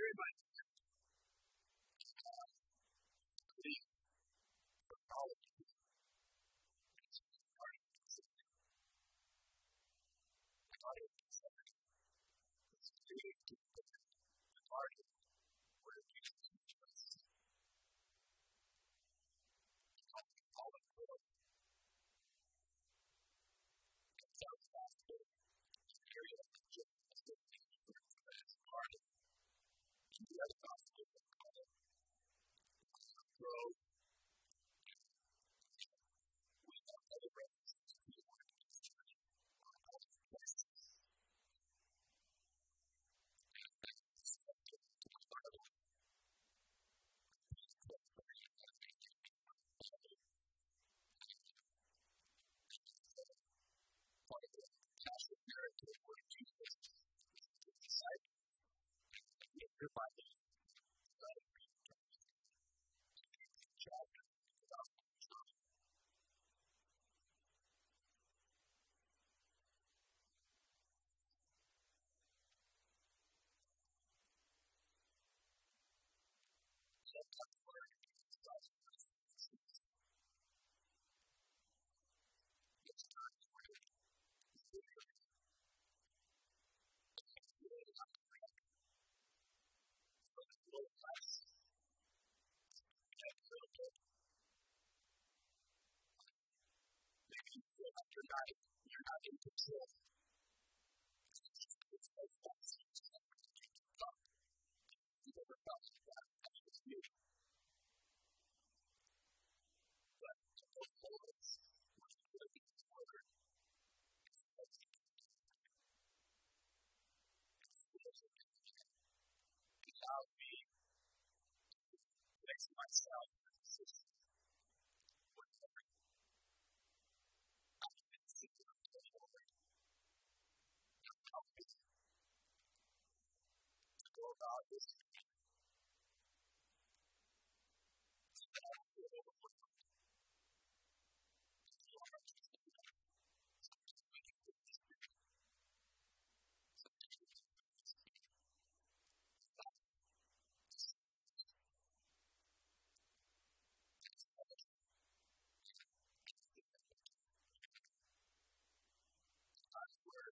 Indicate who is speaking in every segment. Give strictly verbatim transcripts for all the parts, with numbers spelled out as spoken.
Speaker 1: very much. Uh, believe for all of you, it's part of the system. Part of the system. It's believed to be the part of where Jesus is us. All of the South Gospel area of Jesus is part of the other gospel of God. Growth. We have other references to the word history or other places. And that's the subject of the Bible. It's what the Bible has been doing. Part of the pastoral narrative where Jesus is the disciples. If your Bible is not free to chapter of the Gospel of John. Sometimes we're in the Gospel of Jesus. It's times where we feel like I'm correct. So it's a little less. Check a little bit. Maybe you feel like you're not, you're not in control. It's so fast. It's just like you keep up. You never felt like that. That's just you. But those moments when you feel like it's harder, it's because you can't do it. It's because you can't do it. It allows me to place myself in a position where I can see what I'm doing already. And help me to go about this thing. So that I don't feel overwhelmed. You don't have to say that. Sometimes we can do this thing. Sometimes we can do this thing. Stop. Just God's word,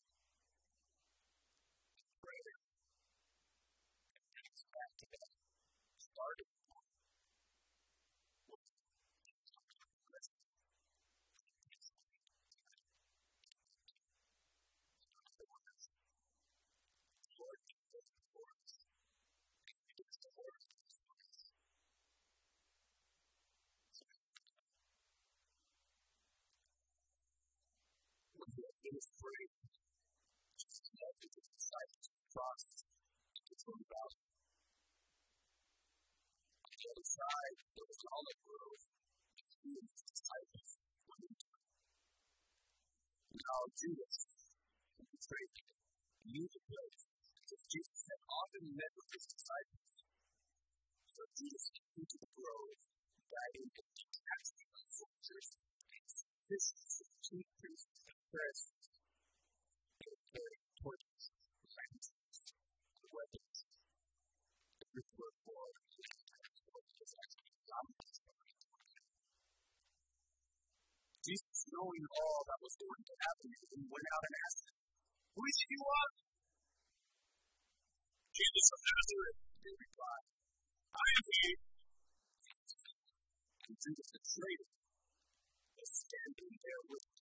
Speaker 1: prayer, and brings back to that starting point with the present. It's like, in other words, the Lord goes before us, and He gives the word before us. So when He had finished praying, Jesus led His disciples across the Jordan Valley. On the other side, there was an olive grove, and He and His disciples went into it. Now Judas, who betrayed Him, knew the place, because Jesus had often met with His disciples. So Judas came into the grove, guiding the detachment of soldiers and officials of the chief priests and Pharisees. They were carrying torches, lanterns, and weapons. The group were for lanterns, which was actually dominated by lanterns. Jesus, knowing all that was going to happen, he went out and asked them, "Who is it you want?" "Jesus of Nazareth," they replied. "I am he." And Judas the traitor was standing there with him.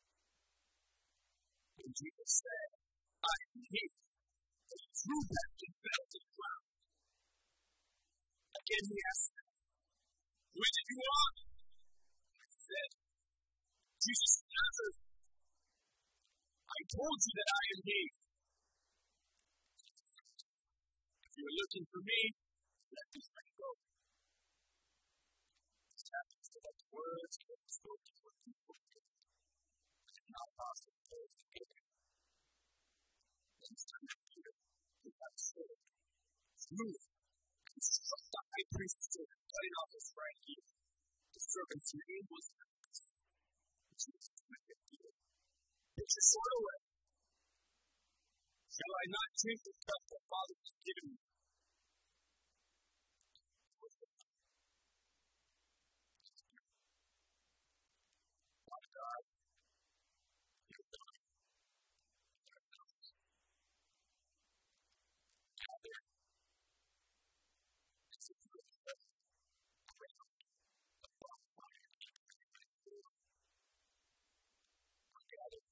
Speaker 1: And Jesus said, "I am he." And he threw back and fell to the ground. Again he asked them, "Who is it you want?" And he said, "Jesus of Nazareth. I told you that I am he." "If you are looking for me, let this man go." This happens so that the words that were spoken were fulfilled. It is not possible for us to get it. Then Simon Peter, who had a sword, drew it and struck the high priest's servant, cutting off his right ear. The servant's name was Torrance. Jesus commanded Peter, "Put your sword away. Shall I not drink the cup the Father has given me?" gather as if you were around a bonfire. We're gathered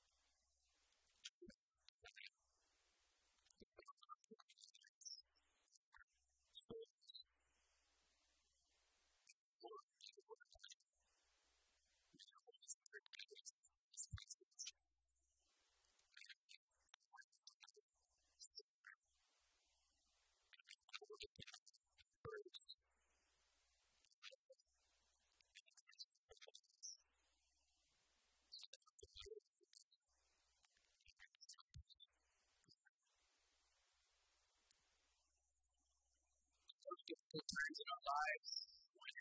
Speaker 1: those difficult times in our lives when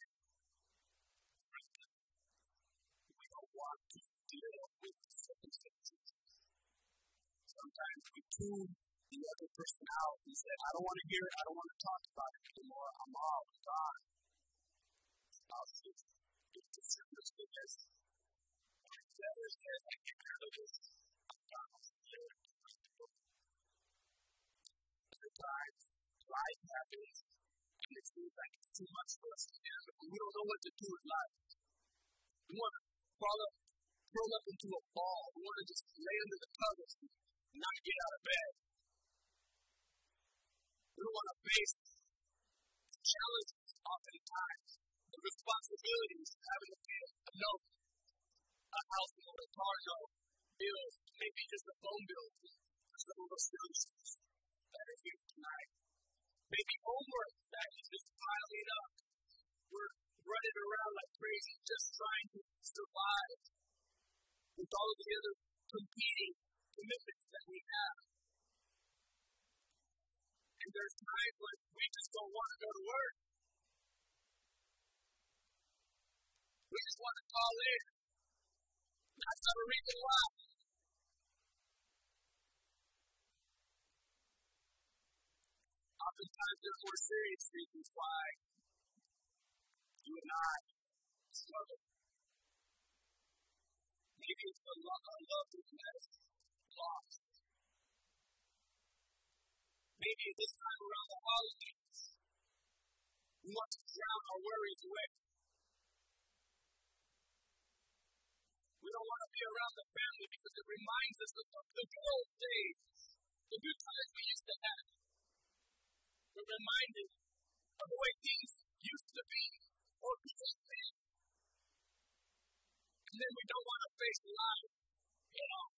Speaker 1: we don't want to deal with the circumstances. Sometimes we tune the other person out and say, I don't want to hear it, I don't want to talk about it anymore, I'm off, God. Spouses, get to service with this. The other says, I can't handle this, God wants to hear it. Other times, life happens, and it seems like it's too much for us to handle, and we don't know what to do with life. We want to crawl up, curl up into a ball. We want to just lay under the covers and not get out of bed. We don't want to face challenges oftentimes, the responsibilities of having to pay a note, a house note, a car note, bills, maybe just a phone bill for some of us youngsters that are here tonight. Maybe homework that is just piling up. We're running around like crazy, just trying to survive with all of the other competing commitments that we have. And there's times when we just don't want to go to work. We just want to call in. That's not a reason why. Oftentimes there are more serious reasons why you and I struggle. Maybe it's a love, a loved one that is lost. Maybe this time around the holidays, we want to drown our worries away. We don't want to be around the family because it reminds us of the good old days, the good times we used to have. We're reminded of the way things used to be or could have been. And then we don't want to face life at all.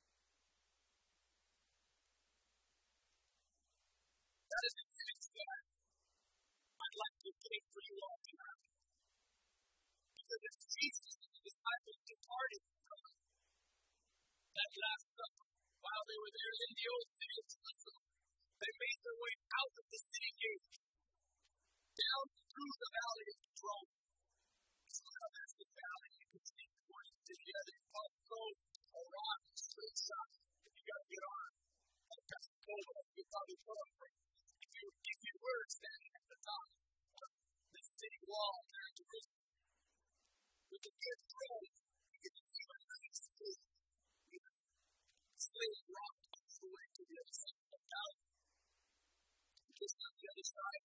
Speaker 1: That is the image that I'd like to take for you all tonight. Because it's Jesus and the disciples departed from that last supper while they were there in the old city of Jerusalem. They made their way out of the city gates, down through the valley of Torrance. So now there's the valley you can see towards the other part of the road, a rock, a straight shot, if you got to get on it. Like Pensacola, you'll probably put on it. If you, if you were standing at the top of the city wall there in Jerusalem, with a good drone, you can see a nice blue, you know, slate rock all the way to the other side of the valley. Just on the other side,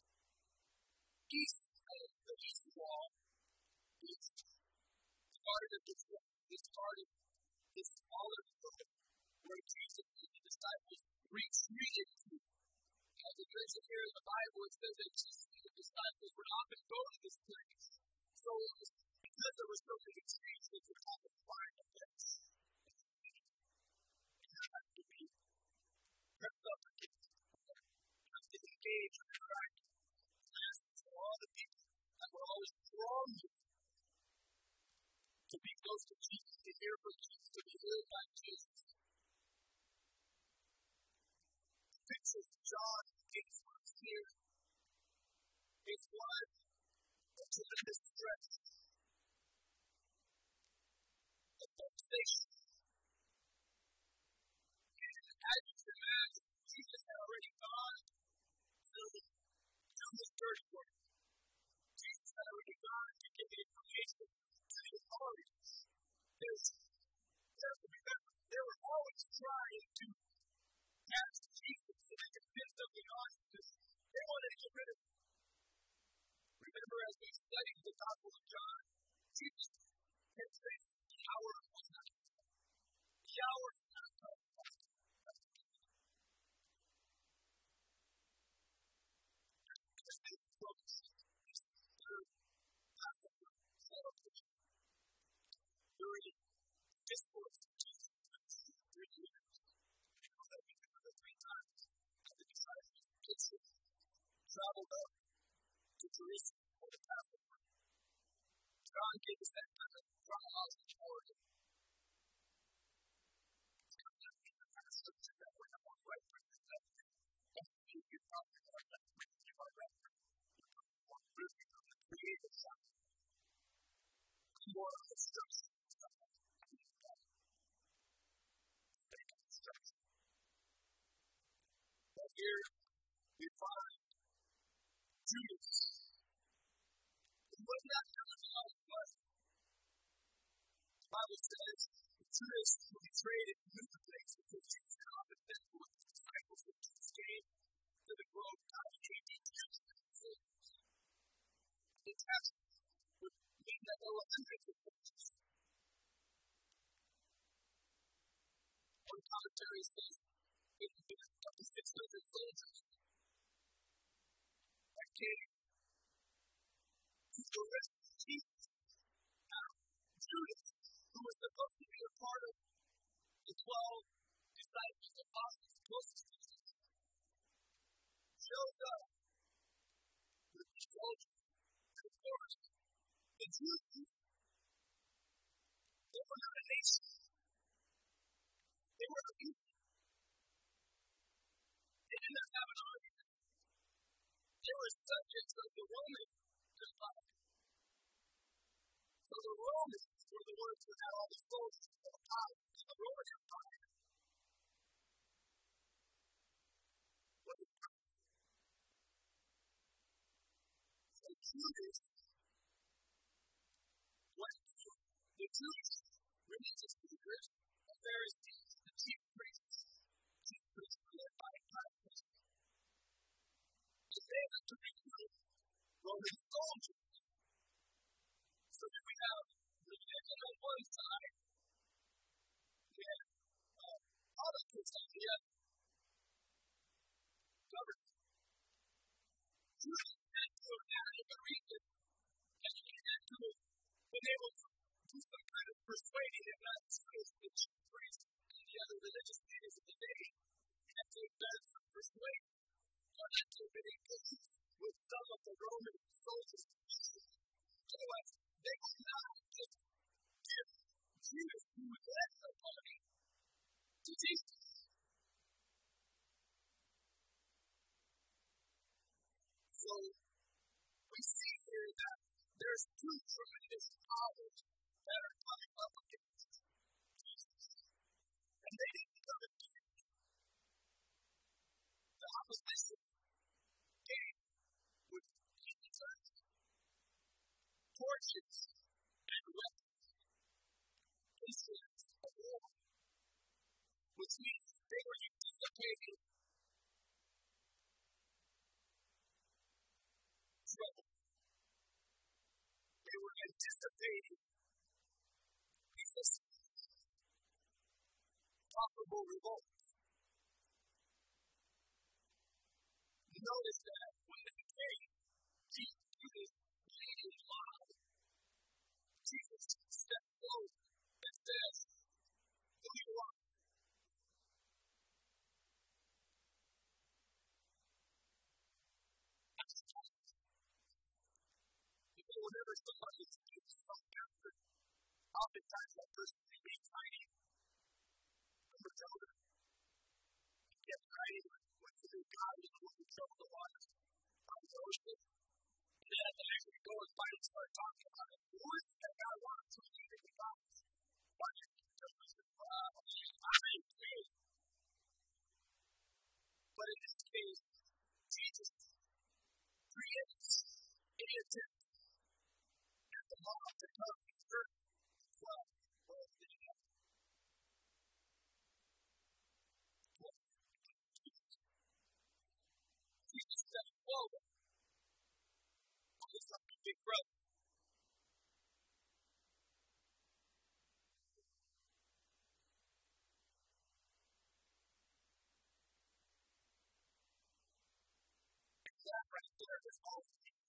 Speaker 1: east of the east wall, is part of this, this part of this smaller road where Jesus and the disciples retreated to. As it mentioned here in the Bible, it says that Jesus and the disciples would often go to this place. So it was because there were so many trees that would often find a place. And that had to be pressed up against. To engage and attract masses of all the people that were always thronging to be close to Jesus, to hear from Jesus, to be healed by Jesus. The pictures of John eight months here is one of tremendous stress, of devastation. And as you can imagine, Jesus had already gone to do his dirty work. Jesus had already gone to give the information to the authorities. There's, there, they were always trying to catch Jesus in they could pin something on him because they wanted to get rid of him. Remember, as we studied the Gospel of John, Jesus kept saying, the hour was not come. The hour is not come. As they approach this third Passover celebration, during the discourse of Jesus for three years, we know that we do it three times, and the disciples traveled up to Jerusalem for the Passover. John gives us that kind of chronological order. It's kind of like the kind of scripture that we're not on right with the left. If you're talking about that, you are right with more rooted on the creative side. More of the structure and stuff like that. State of the structure. But here we find Judas. He was not telling us how it was. The Bible says Judas who betrayed and knew the place because Jesus had often been with his disciples when Jesus came to the grove out of eighteen years and soldiers. The text would mean that there were hundreds of soldiers. One commentary says it would be up to six hundred soldiers that came to arrest Jesus. Now, Judas, who was supposed to be a part of the twelve disciples, apostles, closest to Jesus, shows up with the soldiers. And of course, the Jews, they were not a nation. They were a people. They did not have an army. They were subjects of the Roman Empire. So the Romans were the ones who had all the soldiers and the power in the Roman Empire. Was it perfect? So Judas went to the Jewish religious leaders, the Pharisees, the chief priests. Chief priests were led by Carson. And they had to recruit Roman soldiers. So then we have religion on one side, and uh, politics on the other. Government. Judas had to have had a reason, and he had to have been able to do some kind of persuading, if not persuade the chief priests and the other religious leaders of the day. He had to have done some persuading, or had to have been engaged with some of the Roman soldiers. Otherwise, they would not just give Judas, who would led the army, to Jesus. So, we see here that there's two tremendous powers that are coming up against Jesus. And they didn't come against him. The opposition came with Jesus, torches, and weapons, instruments of war, which means they were anticipating trouble. They were anticipating resistance, possible revolt. Notice that when they came, Jesus leading loud. Jesus steps forward and says, "Who you are?" Whenever somebody is doing something after, oftentimes that person may be tiny. Remember Jonah? He kept writing with the new God who was in trouble the waters on the ocean. And then at the next we go and find and start talking about it. Who is it that God wanted to lead in the gods? Fire. Jonah said, wow, I'm in pain. But in this case, Jesus creates any attempt the mob to come and hurt the twelve or the twelve. follow. Almost like a big brother. And that right there is all we need.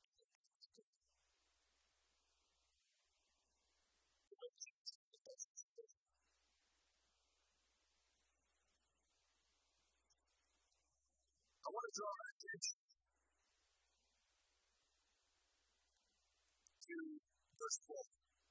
Speaker 1: I want to draw our attention to verse four.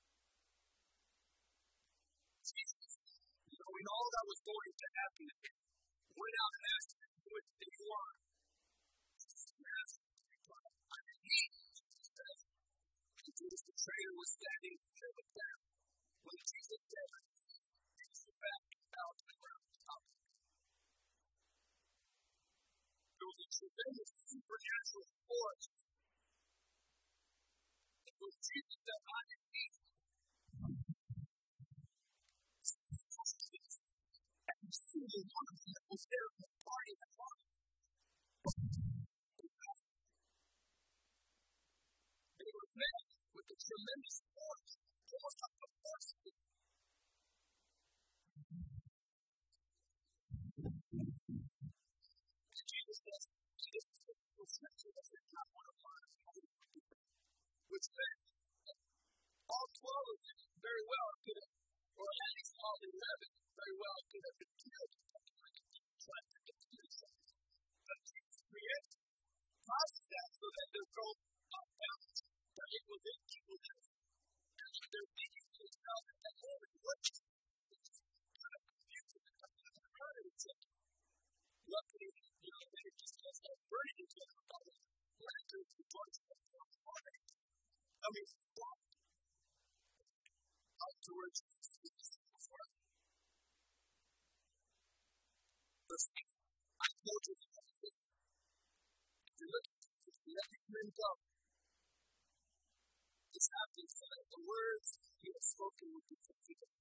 Speaker 1: Jesus, knowing all that was going to happen to him, went out and asked him who they were. Jesus asked him to reply, I am he, Jesus said. And Judas the traitor was standing there with them. When Jesus said, he stood back and bowed to the ground. There was a tremendous supernatural force. It was Jesus that I am he. Every single one of them that was there in the party that morning. They were met with a tremendous force, almost like a force. And Jesus says, this is the first scripture that says, not one of mine, which meant all twelve of them very well could have, or at least all eleven very well could have been killed. Trying to get to themselves. But Jesus creates, causes that so that they're thrown off balance. But it will then people that and when they're thinking to themselves at that moment, what is this? Kind of confusing and kind of hard at each other. Luckily, you know, they just just start burning each other with all the lanterns and torches and fire. I mean, stop. Out towards Jesus before. Verse eight. I told you that if you look at this, let these men go. This happens so that the words he has spoken will be fulfilled.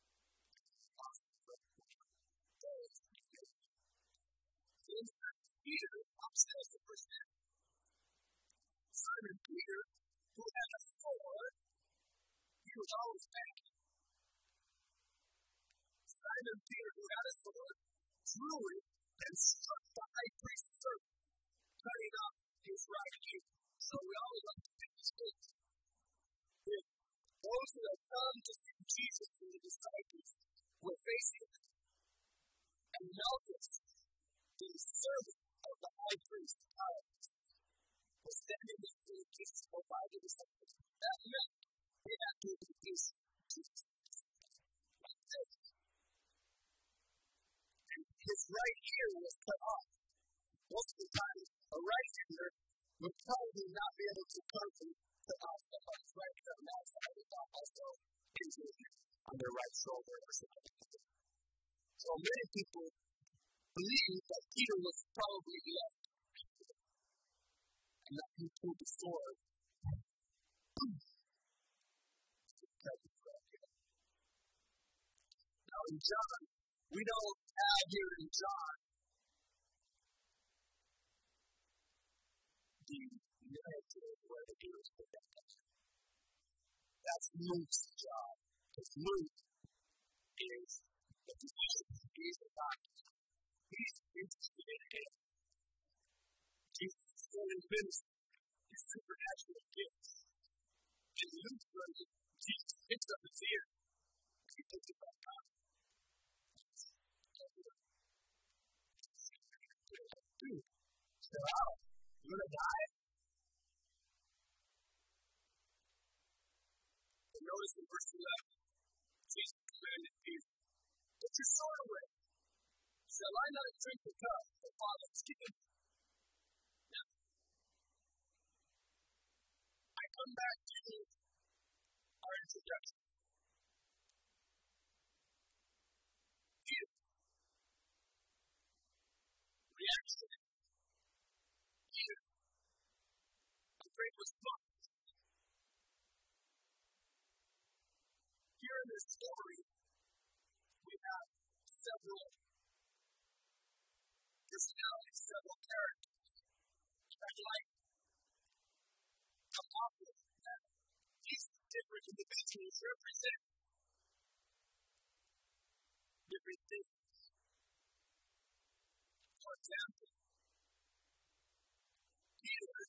Speaker 1: Then Peter upstairs the first man. Simon Peter, who had a sword, he was always banking. Simon Peter, who had a sword, drew it and struck the high priest's servant, cutting off his right ear. So we always like to pick these things. If those who had come to see Jesus and the disciples were facing him, and Malchus, the servant of the high priest, Torrance, was standing next to Jesus or by the disciples, that meant they had to be facing Jesus. Like this. His right ear was cut off. Most of the time, a right-hander would probably not be able to cover cut off somebody's right ear on that side without also injuring him on their right shoulder or something like that. So many people believe that Peter was probably left and that he pulled the sword. Now in John, we don't have here in John the narrative where the Jews put that down. That's Luke's job. Because Luke is the physician. He's the doctor. He's interested in him. Jesus is still in ministry. His supernatural gifts. In Luke's version, Jesus picks up his ear. He puts it back on. Dude, chill out. You're going to die. And notice in verse eleven, Jesus commanded Peter, put your sword away. Shall I not drink the cup the Father has given me? Now, I come back to our introduction. Peter. Reaction. Peter. A great response. Here in this story, we have several personalities, several characters. In fact, individuals represent different things. For example, Peter,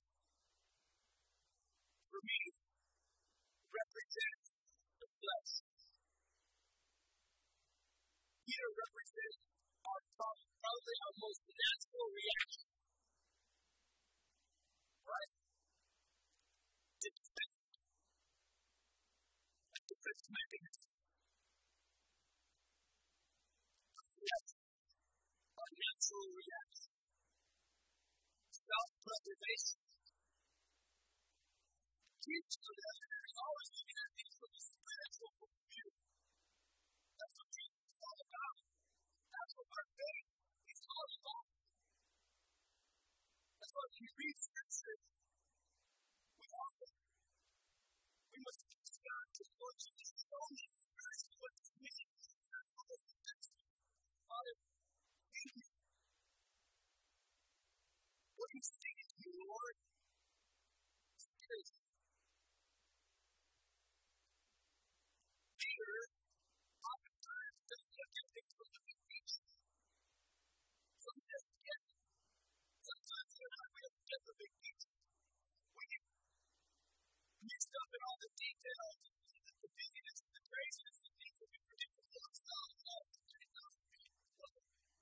Speaker 1: for me, represents the flesh. Peter represents our probably our most natural reaction. Right? To defend. A defense mechanism. The flesh. Our natural reaction. Self-preservation. Jesus, on the other hand, is always looking at things from a spiritual point of view. That's what Jesus is all about. That's what our faith is all about. That's why when you read Scripture, we also, we must ask God to Lord Jesus, show me spiritually what this means. That's what this is. Father, thank you. What are you saying to you, Lord? Spiritually. Peter, oftentimes, doesn't look at things from the big picture. So he doesn't get it. Sometimes we're not really get the big picture. We get mixed up in all the details, the busyness, and the craziness, and things that we predict for ourselves. All the things that we love.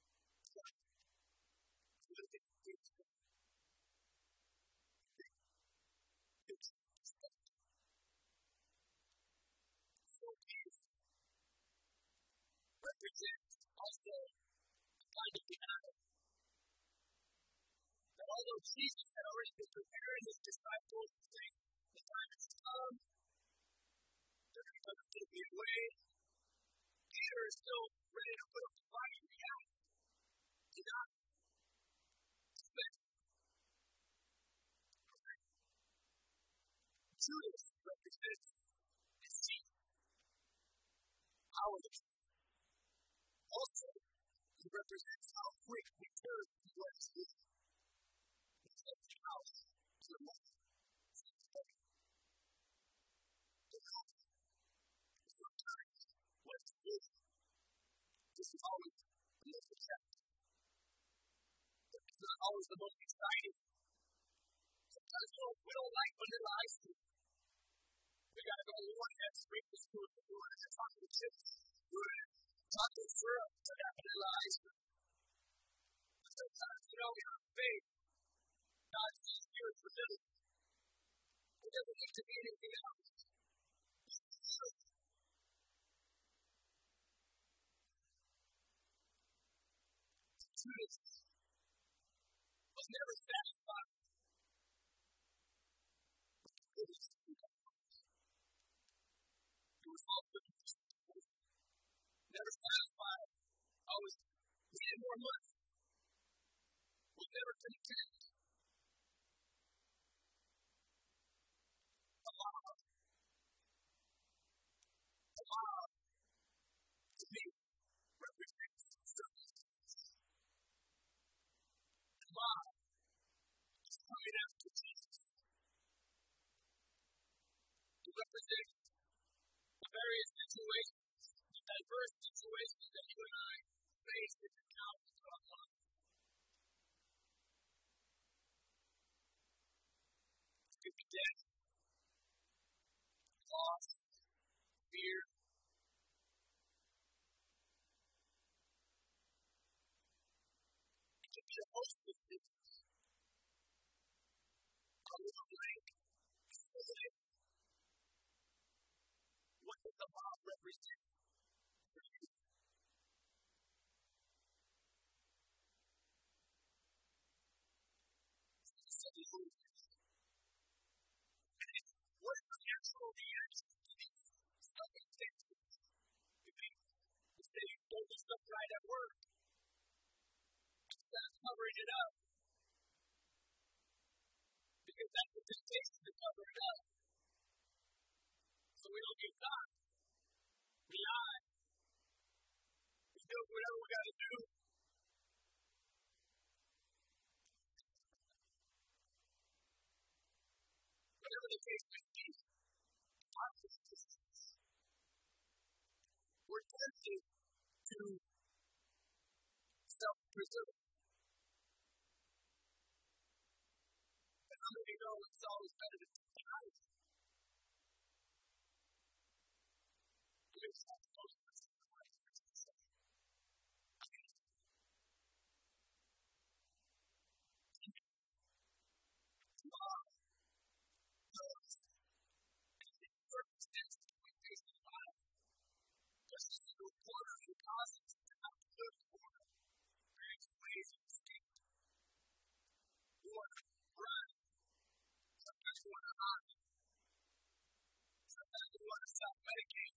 Speaker 1: So look at the picture. Big picture perspective. So Peter represents also a kind of denial. That although Jesus had already been preparing his disciples and saying, the time has come, they're going to come and take me away, Peter is still ready to put up the fight and react. Deny. Defend. Judas represents deceit. Cowardice. Also, he represents how quick we turn to what is good. It's like the house to the moment. It's like the moment. The moment. Sometimes what is good. This is always the most attractive. It's not always the most exciting. Sometimes we don't, we don't like vanilla ice cream. We gotta go one and sprinkles to it before and chocolate chips. Good. Chocolate syrup to that vanilla ice cream. But sometimes, you know, we have faith. God sees here for little. It doesn't need to be anything else. Judas was never satisfied with the goodness of God. He was also never satisfied. Always needed more money. Was never content. A mob. A mob, to me, represents circumstances. A mob is coming after Jesus. It represents the various situations, the diverse situations that you and I face and encounter throughout life. It could be death, loss, fear. It could be a host of things. A little blank, what does the mob represent for you? What is the natural reaction to these circumstances? You mean, you say you don't do stuff right at work. Instead of covering it up. Because that's the temptation to cover it up. So we don't get caught. We lie. We do whatever we got to do. Whatever the case may be, We're tempted to self-preserve. And how many know it's always better to die? Here's how most of us are like this. Love those circumstances we face in life. Just as a reporter who causes to have to live for various ways of escape. We want to run. Sometimes we want to hide. Sometimes we want to self-medicate.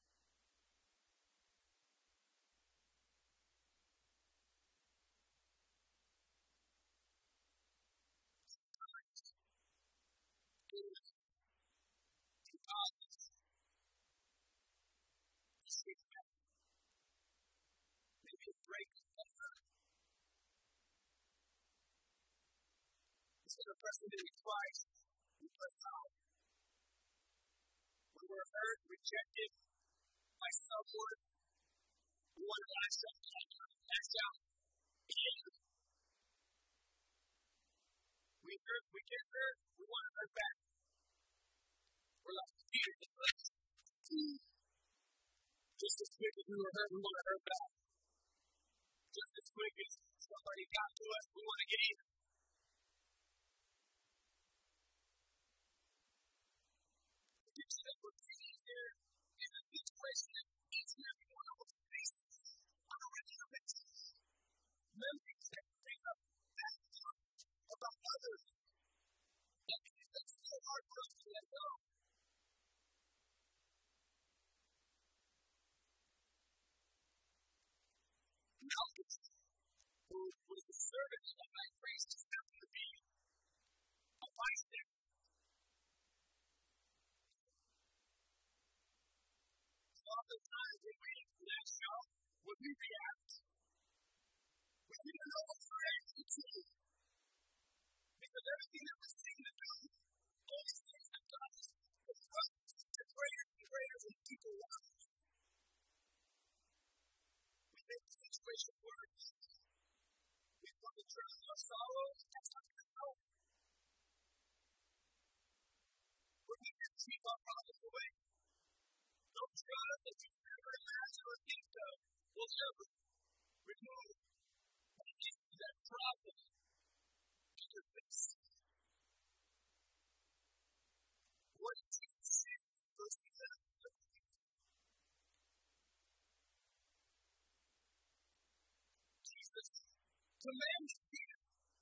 Speaker 1: Sometimes it is causes to seek out. Maybe a break of hurt. Instead of pressing into Christ, we press out. When we're hurt, rejected by someone, we want to lash out, lash out. We hurt, we get hurt, we want to hurt back. We're like Peter the first. Just as quick as we were hurt, we want to hurt back. Just as quick as somebody got to us, we want to get even. The picture that we're seeing here is a situation that each and every one of us faces on a regular basis. Memories that bring up bad thoughts about others. That's so hard for us to let go. Malchus, who was the servant of the high priest, just happened to be a bystander. So oftentimes when we lash out, when we react, we need to know what we're actually doing. Because everything that we're seeing to do, all these things that God has put to greater and greater than people want. We make the situation worse. We want to drown our sorrows. That's not going to help. We're going to keep our problems away. No drug that you can ever imagine or think of will ever remove that problem in your face. What did Jesus say in verse eleven? Jesus commanded Peter,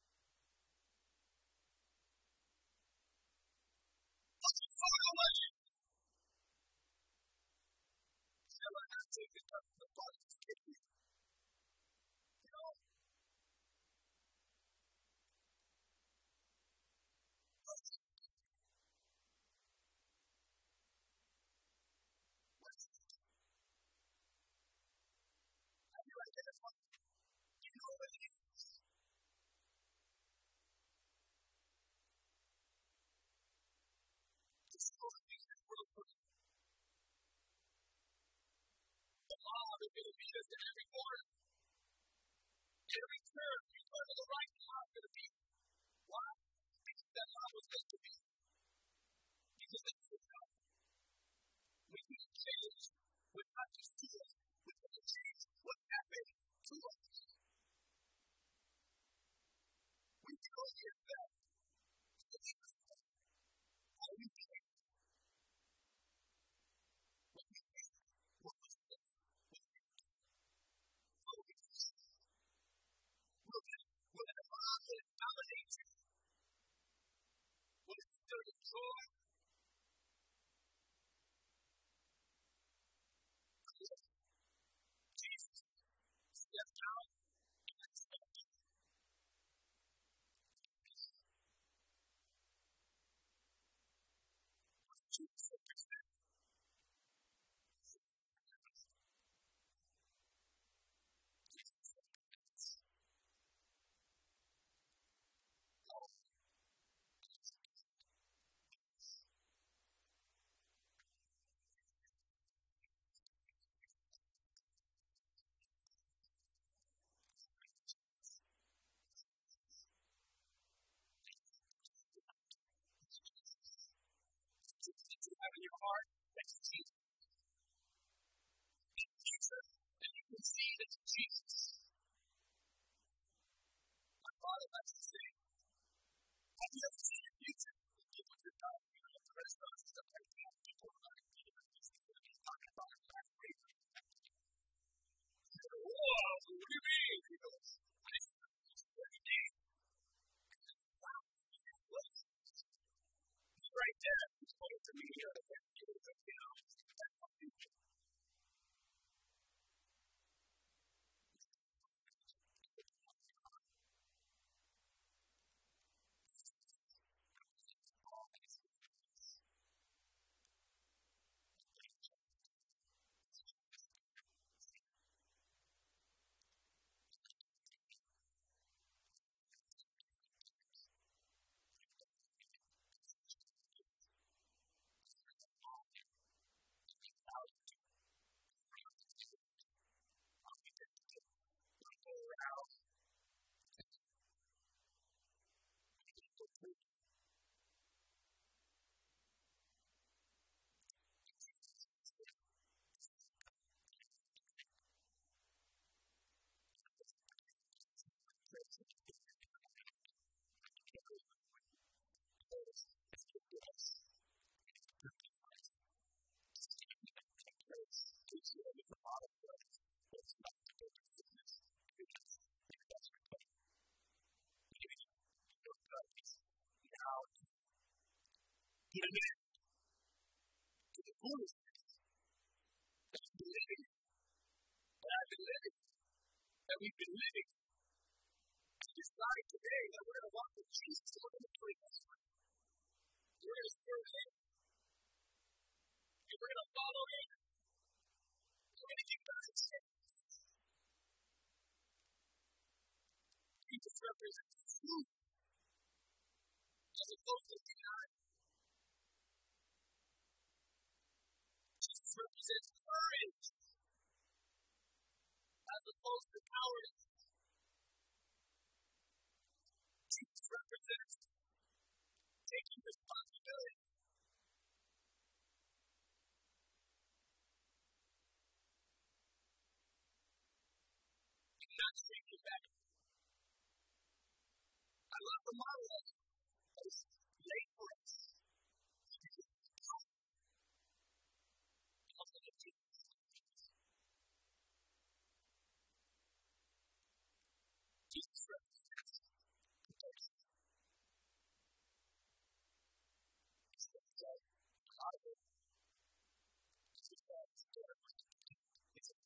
Speaker 1: follow me. Never have taken up the Father's kidney. You know, what is it? Have you identified it? You know what it is. It's totally real for you. The law is going to beat us in every corner. Every turn, you turn to the right, the law is going to beat you. Why? Because that law was meant to be. Because that's what God. We can change what not just to us, we can change what happened to us. We can only affect the things how we think, what we think, what we think, what we do, how we feel. Will that, will that law dominate you? Will it stir your joy? Jesus stepped out and stepped in. Jesus understood. Jesus understood. it's Jesus. It's Jesus, and you can see it's Jesus. My father likes to say, have you ever seen your future? People just know, you know, the restaurants and stuff like that. People are like, you know, he's talking about it last week. Whoa, what do you mean? He goes, I see the future every day. Wow, what? He's right there. He's pointing to me here. He's like, you know, that's my future. Even if to the foolishness that you've been living, that I've been living, that we've been living, I decide today that we're going to walk with Jesus and we're going to pray this way. We're going to serve Him. And we're going to follow Him. We're going to give God a chance. Jesus represents truth as opposed to denial. Jesus represents courage as opposed to cowardice. Jesus represents taking responsibility. And not shrinking back. I love the model that is laid for us. Jesus represents protection. He said, a lot of it is because there was it's a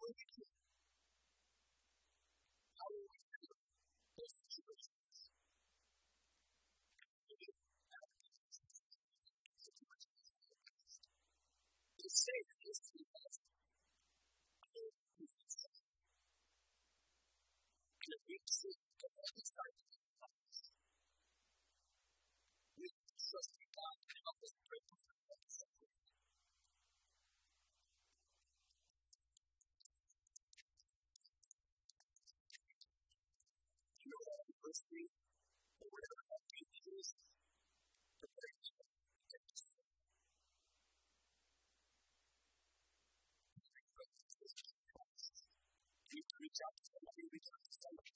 Speaker 1: will we do? How will we handle those situations? The state is to be blessed. And if we see the other side of the promise, we trust in God to help us break through the other side of it. You know what adversity or whatever that means is, the greatest thing to get to see. You need to reach out to somebody, reach out to somebody.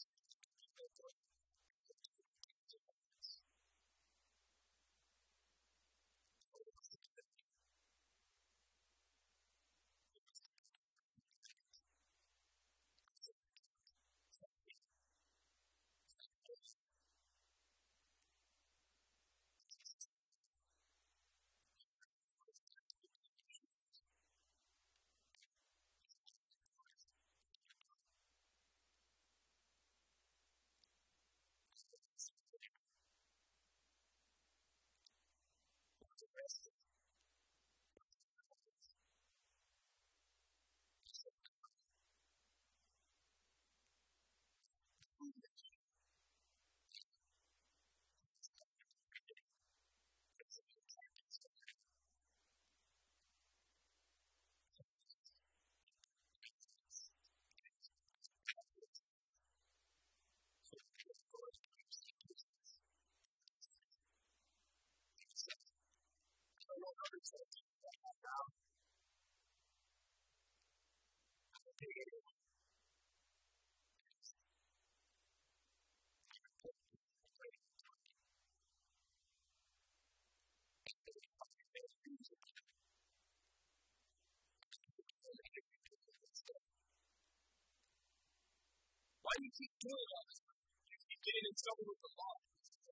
Speaker 1: Why do you keep doing all this? You keep getting in trouble with the law.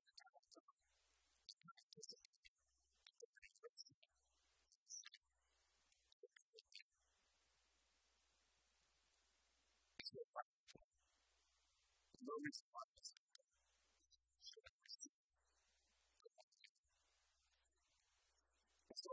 Speaker 1: No reason why this. So,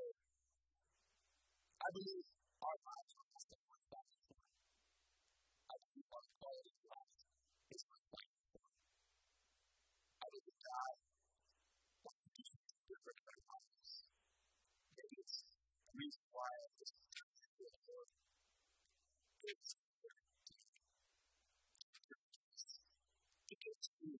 Speaker 1: I believe our lives are just a point back and forth. I believe our quality of life is worth fighting for. I believe God wants to do something different in our lives. Maybe it's the reason why I just turn to the Lord. It's because you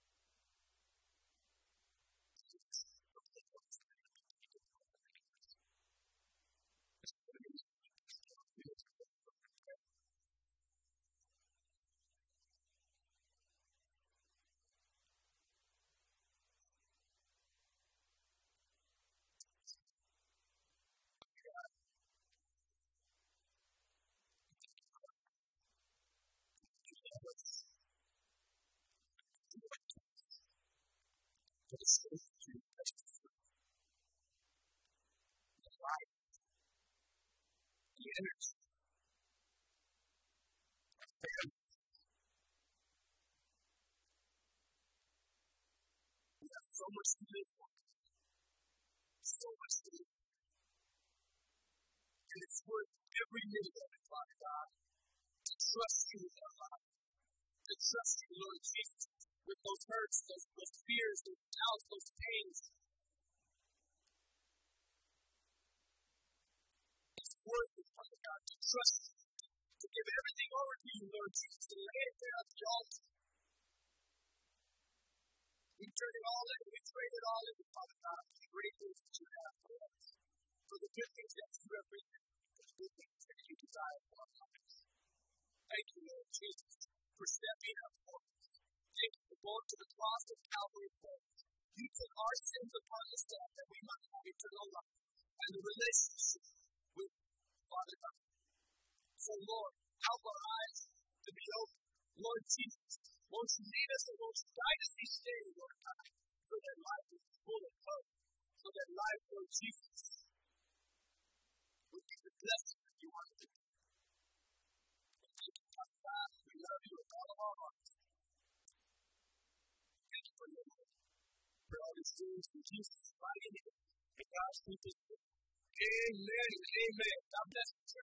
Speaker 1: for the sake of your precious life, the life, the energy, our family. We have so much to live for. So much to live for. And it's worth every minute of it, Father God, to trust you with our lives, to trust you, Lord Jesus, with those hurts, those, those fears, those doubts, those pains. It's worth it, Father God, to trust you, to give everything over to you, Lord Jesus, to lay it there at the altar. We turn it all in, we trade it all in, Father God, for the great things that you have for us, for the good things that you represent, for the good things that you desire for our lives. Thank you, Lord Jesus, for stepping up for us. Thank you for going to the cross of Calvary for us. You took our sins upon yourself that we might have eternal life and the relationship with Father God. So, Lord, help our eyes to be open. Lord Jesus, won't you lead us and won't you guide us each day, Lord God, so that life is full of hope, so that life, Lord Jesus, would be the blessing that you want to be. for all these things in Jesus' mighty name. And God's people say, amen and amen. God bless you.